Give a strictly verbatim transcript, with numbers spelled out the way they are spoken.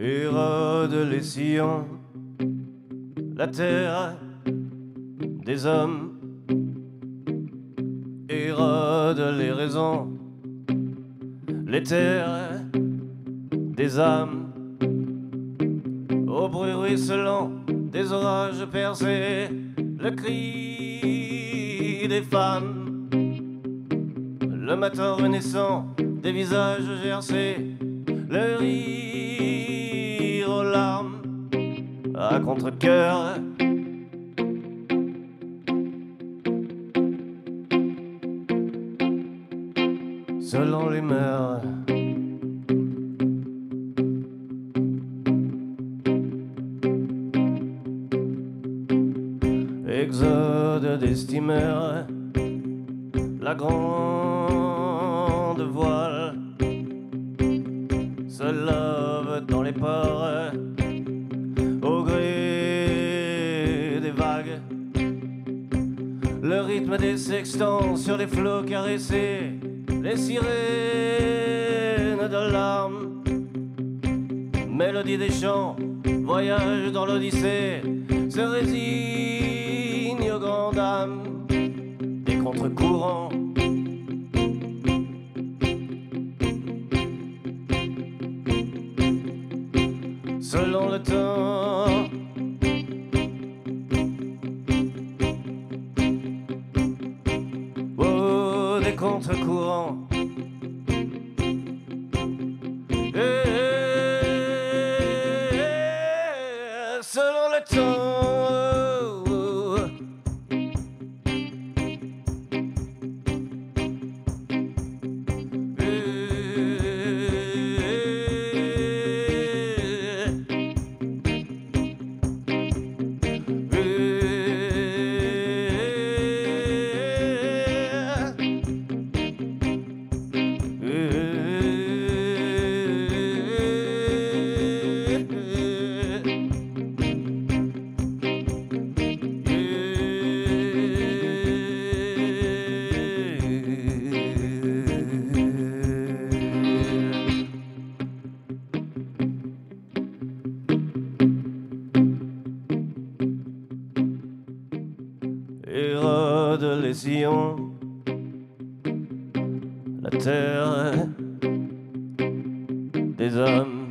Érode les sillons, la terre des hommes, érode les raisons, les terres des âmes, au bruit ruisselant des orages percés, le cri des femmes, le matin renaissant des visages gercés, le rire aux larmes à contre-cœur. Selon les mœurs, exode des steamers, la grande voile se lave dans les ports au gré des vagues. Le rythme des sextants sur les flots caressés, les sirènes de larmes, mélodie des chants, voyage dans l'Odyssée, se résigne aux grandes âmes des contre-courants. Selon le temps, oh, des contre-courants. Et selon le temps, érode les sillons, la terre des hommes.